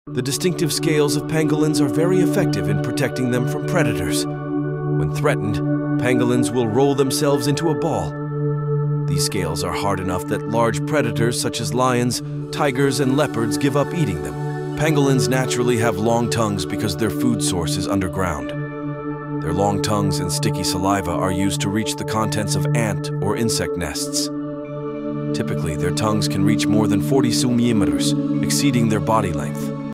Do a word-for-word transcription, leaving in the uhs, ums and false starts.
The distinctive scales of pangolins are very effective in protecting them from predators. When threatened, pangolins will roll themselves into a ball. These scales are hard enough that large predators such as lions, tigers, and leopards give up eating them. Pangolins naturally have long tongues because their food source is underground. Their long tongues and sticky saliva are used to reach the contents of ant or insect nests. Typically, their tongues can reach more than forty centimeters, exceeding their body length.